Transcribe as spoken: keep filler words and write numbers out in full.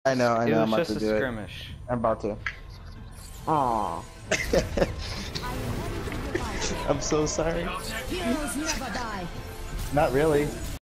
I know, I It know, I'm was about just to a do it. skirmish. I'm about to. Aww. I'm so sorry. Heroes never die. Not really.